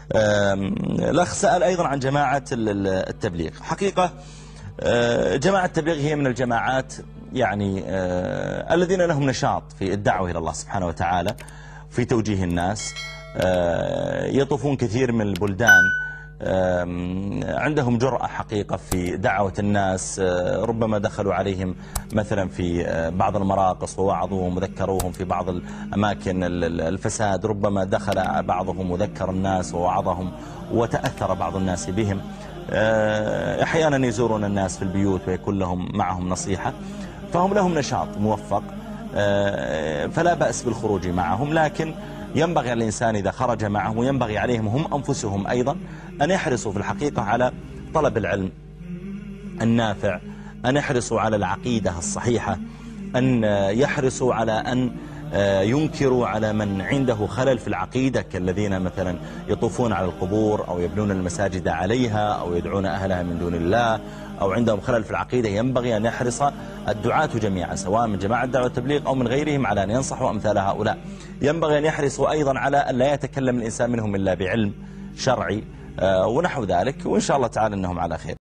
الأخ سأل أيضا عن جماعة التبليغ. حقيقة جماعة التبليغ هي من الجماعات يعني الذين لهم نشاط في الدعوة إلى الله سبحانه وتعالى في توجيه الناس. يطوفون كثير من البلدان، عندهم جرأة حقيقة في دعوة الناس. ربما دخلوا عليهم مثلا في بعض المراقص ووعظوهم وذكروهم في بعض الأماكن الفساد، ربما دخل بعضهم وذكر الناس ووعظهم وتأثر بعض الناس بهم. أحيانا يزورون الناس في البيوت ويكون لهم معهم نصيحة، فهم لهم نشاط موفق، فلا بأس بالخروج معهم. لكن ينبغي على الإنسان إذا خرج معهم، وينبغي عليهم هم أنفسهم أيضا أن يحرصوا في الحقيقة على طلب العلم النافع، أن يحرصوا على العقيدة الصحيحة، أن يحرصوا على أن ينكروا على من عنده خلل في العقيدة، كالذين مثلا يطوفون على القبور أو يبنون المساجد عليها أو يدعون أهلها من دون الله أو عندهم خلل في العقيدة. ينبغي أن يحرص الدعاة جميعا سواء من جماعة دعوة التبليغ أو من غيرهم على أن ينصحوا أمثال هؤلاء. ينبغي أن يحرصوا أيضا على أن لا يتكلم الإنسان منهم إلا بعلم شرعي ونحو ذلك، وإن شاء الله تعالى أنهم على خير.